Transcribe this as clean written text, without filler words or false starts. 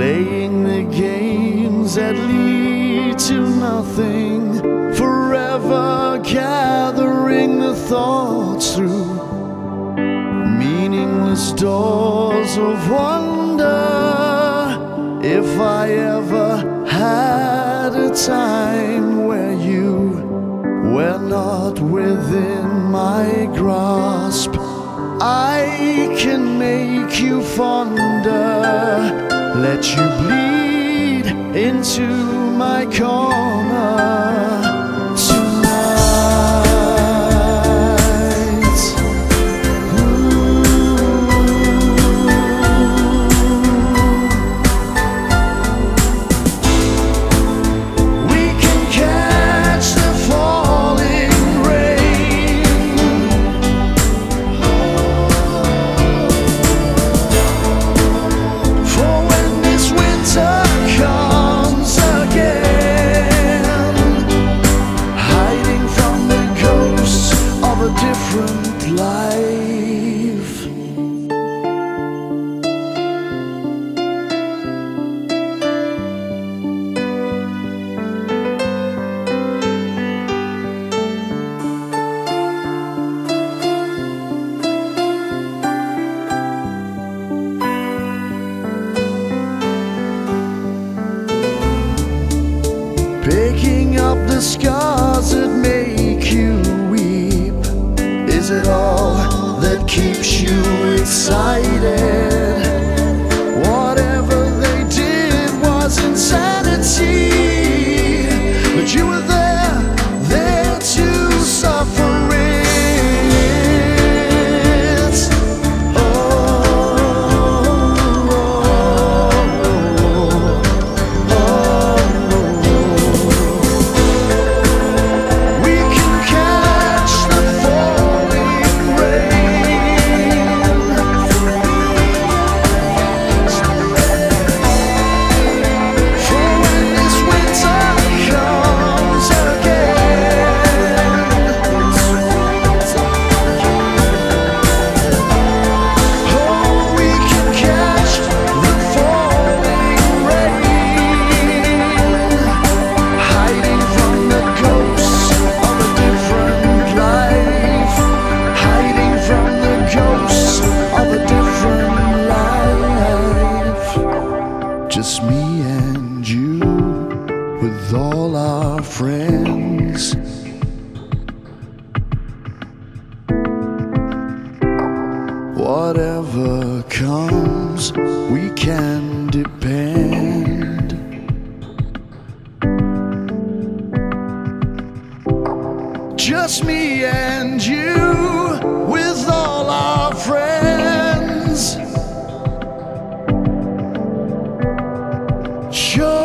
playing the games that lead to nothing, forever gathering the thoughts through meaningless doors of wonder. If I ever had a time where you were not within my grasp, I can make you fonder, let you bleed into my corner. Picking up the scars that make you weep, is it all that keeps you excited? Whatever they did was insanity, but you were there to suffer it. Just me and you, with all our friends. Whatever comes, we can depend. Just me and you, with all our friends. Sure.